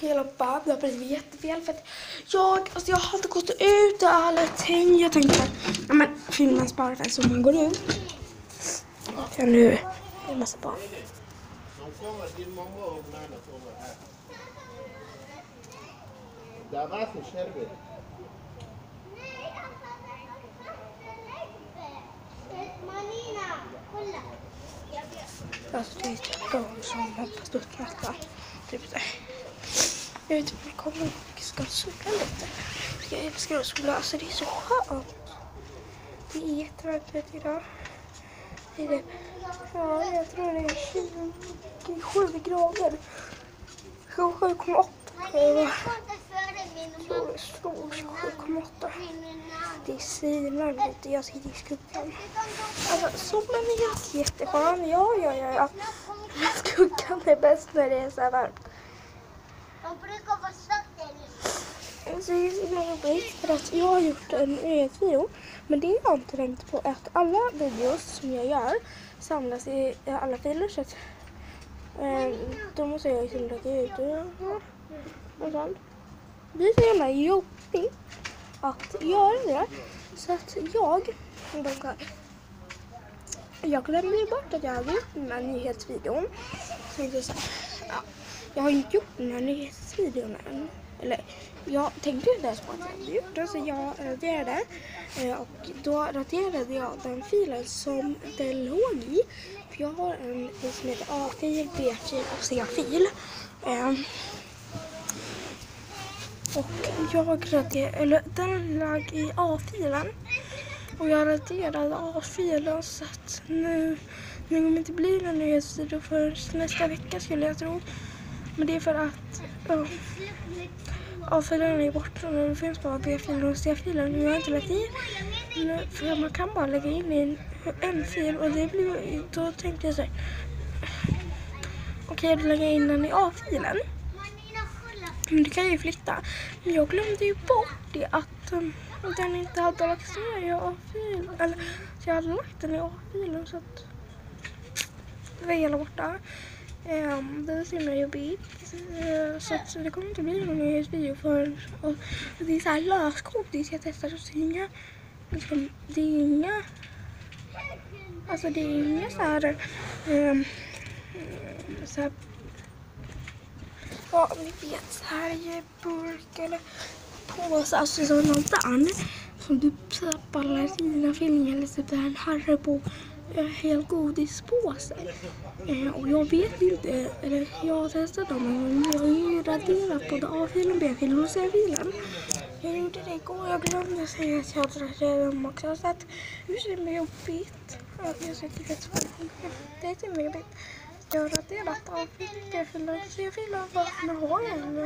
hela det har blivit jättefel för att jag har inte gått ut och allting. Jag tänkte att men filmen sparar för så man går ut. Ja, nu är det en massa barn. Alltså det är ett barn som hoppas på att prata. Typ där. Jag vet inte om jag kommer och ska sola lite. Jag älskar att sola. Alltså det är så skönt. Det är jättevarmt idag. Det är, ja, jag tror det är 27 grader. 27,8. Jag står 27,8. Det är svinvarmt. Jag sitter i skuggan. Alltså solen är jätteskön. Ja. Men skuggan är bäst när det är så här varmt. Så det är så jobbigt för att jag har gjort en nyhetsvideo. Men det jag inte tänkt på är att alla videos som jag gör samlas i alla filer. Så att då måste jag liksom lägga ut och sånt. Det är så jävla jobbigt att göra det. Så att jag glömde ju bort att jag hade gjort den här nyhetsvideon. Så det är så, ja, jag har inte gjort den här nyhetsvideon än. Eller jag tänkte inte ens på att jag hade gjort det, så jag raderade. Och då raderade jag den filen som den låg i. För jag har en fil som heter A-fil, B-fil och C-fil. Och den låg i A-filen. Och jag raderade A-filen så att nu kommer det inte bli någon nyhetsvideo för nästa vecka skulle jag tro. Men det är för att A-filen är borta och det finns bara B-filen och C-filen. Nu har jag inte lagt i. För man kan bara lägga in i en fil och det blir, då tänkte jag så här. Okej, då lägger jag in den i A-filen. Men det kan jag ju flytta. Men jag glömde ju bort det att den inte hade lagt ner i A-filen. Eller så jag hade lagt den i A-filen så att det var hela borta. Det är så himla jobbigt. Så att det kommer inte bli någon nyhetsvideo för. Och det är så här lösgodis jag testar så inga. Liksom, det är inga. Alltså det är inga så här. Så här. Ja, ni vet så här i burk eller påse. Alltså så någon där. Som du ballerina filmer eller typ en Haribo hel godispåse. Och jag vet inte, eller jag har testat dem, men jag har ju raderat både A-filen, B-filen och C-filen. Jag gjorde det igår, jag glömde säga att jag hade raderat dem också. Så att det är så jobbigt. Jag tycker att det är så jobbigt. Jag har raderat A-filen, B-filen och C-filen. Varför har jag en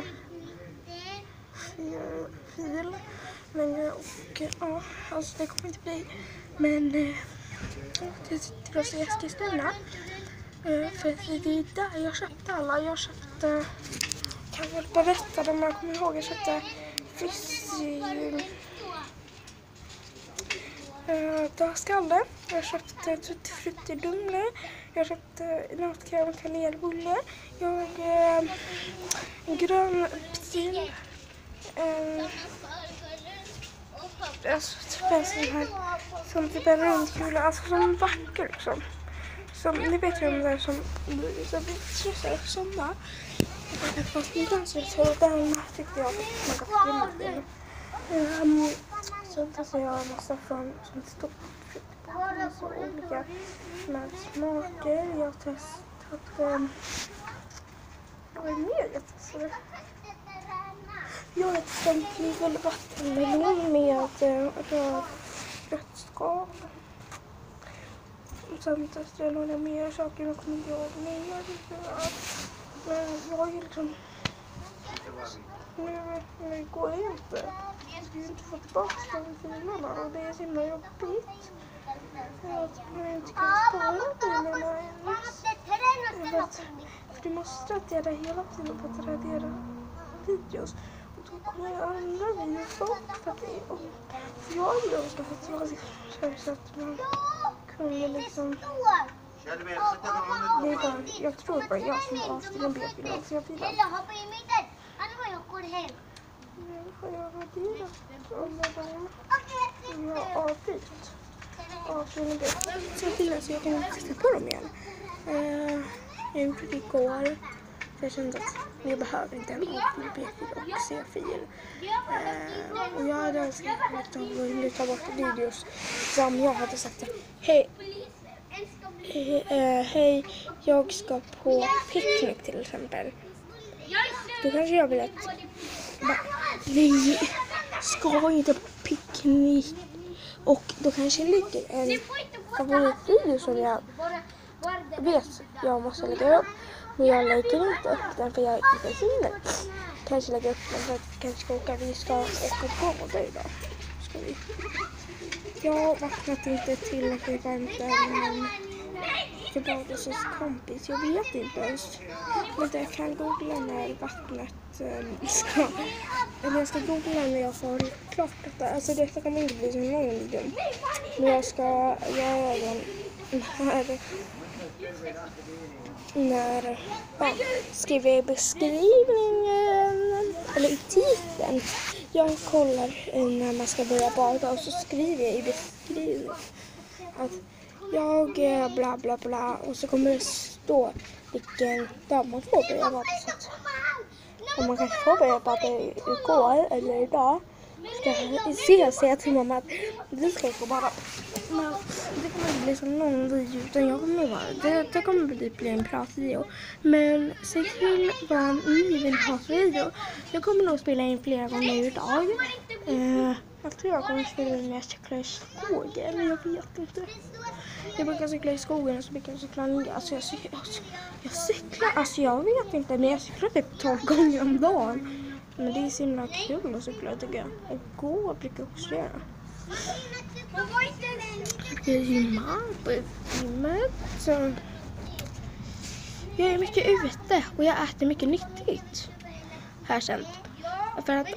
fil? Men och ja, alltså det kommer inte bli. Men det sitter oss i Eskilstuna. För det är där jag köpte alla. Jag köpte, kan väl berätta om jag kommer ihåg, jag köpte dagskalle. Jag köpte tutti dumle. Jag köpte nötkräm och kanelbulle. Jag grön pil. Alltså typ en sån här som typ en rundkula, alltså som vacker liksom. Som, ni vet ju om det är som vittrusar sådana. Fast inte ens så den tyckte jag man kan filma den. Så testar jag en massa från som stort så olika med smaker. Jag har testat vad är mer jag testade? Jag har testat en vattenmelon med rött skal. Sen testade jag några mer saker och kommer jag mer. Men jag har ju liksom nu går det inte. Jag ska ju inte få tillbaka de filerna och det är så himla jobbigt. Att man inte kan spara filerna ens. För du måste radera hela tiden på att radera videos. Och då kommer jag andra videos bort för att det är för jag vill önska så att man kunde liksom. Det är bara, jag tror bara jag som har haft en B-filen och C-filen. Jag går hem. Nu får jag radera alla dem. Jag har avbryt. Så till så jag kan titta på dem igen. Jag gjorde det igår. Jag kände att jag behöver inte en A4, B4 och C-fil. Och jag hade önskat att ta bort videos som jag hade sagt att hej, jag ska på picknick till exempel. Då kanske jag vill att vi ska inte på picknick. Och då kanske det ligger en favoritvideo som jag vet jag måste lägga upp. Men jag lägger inte upp den för jag inte hinner. Kanske lägga upp den för att vi kanske ska åka på båda idag. Ska vi. Jag har vaknat inte tillräckligt varmt men jag badade hos kompis. Jag vet inte ens. Men jag kan googla när vattnet ska. Eller jag ska googla när jag får klart detta. Alltså detta kommer inte bli så lång video. Men jag ska göra den när skriver jag i beskrivningen eller i titeln. Jag kollar när man ska börja bada och så skriver jag i beskrivningen att jag bla bla bla och så kommer det stå vilken dag man får börja bada. Om man kanske får börja bada igår eller idag ska jag säga till mamma att vi ska få bada. Men det kommer inte bli så lång video utan jag kommer det kommer bli en pratvideo. Men se till vad ni vill ha för video. Jag kommer nog spela in flera gånger idag. Jag tror jag kommer spela in när jag cyklar i skogen. Men jag vet inte. Jag brukar cykla i skogen och så brukar jag cykla ner. Alltså jag cyklar, alltså jag vet inte. Men jag cyklar typ 12 gånger om dagen. Men det är så himla kul att cykla tycker jag. Och gå brukar jag också göra. Jag gymmar på gymmet. Så jag är mycket ute och jag äter mycket nyttigt. Här sen. För att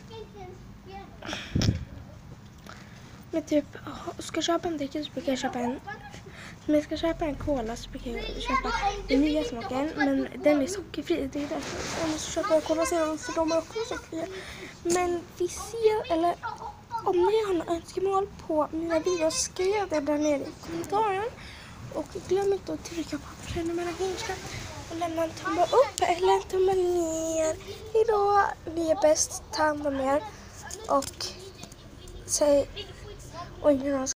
men typ ska köpa en dricka så brukar jag köpa en. Om jag ska köpa en cola så brukar jag köpa den nya smaken. Men den är sockerfri. Det är därför. Om jag ska köpa cola sedan för de är också sockerfria. Men vi ser, eller om ni har några önskemål på mina videos, skriv det där nere i kommentaren. Och glöm inte att trycka på prenumerationsknappen och lämna en tumme upp eller en tumme ner. Hejdå, ni är bäst, ta hand om er. Och säg, oj nu